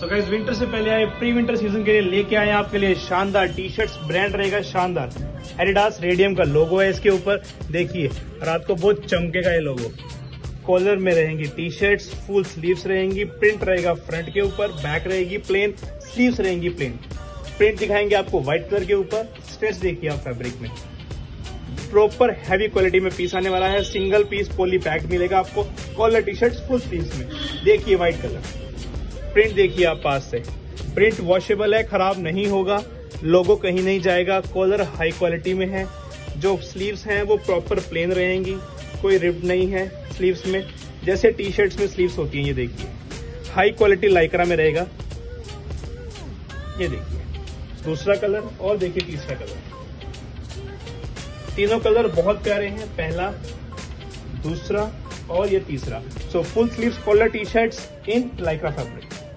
तो guys winter से पहले आए प्री विंटर सीजन के लिए लेके आए आपके लिए शानदार टी शर्ट्स। ब्रांड रहेगा शानदार, एडिडास रेडियम का लोगो है इसके ऊपर। देखिए रात को बहुत चमकेगा ये लोगो। कॉलर में रहेंगी टी शर्ट्स, फुल स्लीव्स रहेंगी, प्रिंट रहेगा फ्रंट के ऊपर, बैक रहेगी प्लेन, स्लीव्स रहेंगी प्लेन। प्रिंट दिखाएंगे आपको व्हाइट कलर के ऊपर। स्ट्रेच देखिए आप फैब्रिक में, प्रॉपर हैवी क्वालिटी में पीस आने वाला है। सिंगल पीस पॉली पैक मिलेगा आपको। Collar T shirt full sleeves में। देखिए व्हाइट कलर, प्रिंट देखिए आप पास से। प्रिंट वॉशेबल है, खराब नहीं होगा, लोगो कहीं नहीं जाएगा। कॉलर हाई क्वालिटी में है। जो स्लीव्स हैं वो प्रॉपर प्लेन रहेंगी, कोई रिप नहीं है स्लीव्स में, जैसे टी शर्ट्स में स्लीव्स होती हैं। ये देखिए हाई क्वालिटी लाइक्रा में रहेगा। ये देखिए दूसरा कलर और देखिए तीसरा कलर। तीनों कलर बहुत प्यारे हैं, पहला, दूसरा और ये तीसरा। So full sleeves collar T shirts in lycra fabric.